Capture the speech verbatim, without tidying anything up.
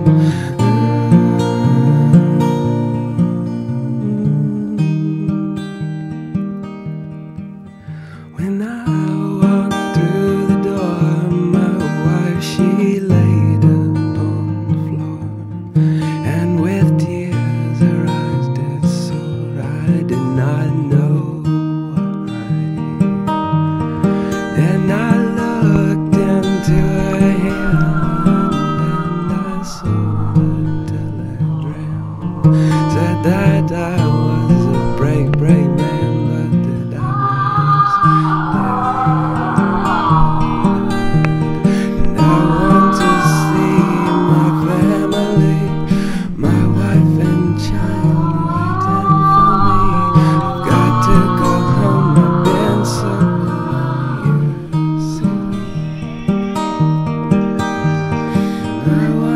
When I walked through the door, my wife, she laid upon the floor, and with tears her eyes did soar. I did not know why. Then I looked into her hand, and I saw the telegram. Said that I was a brave, brave man, but that I I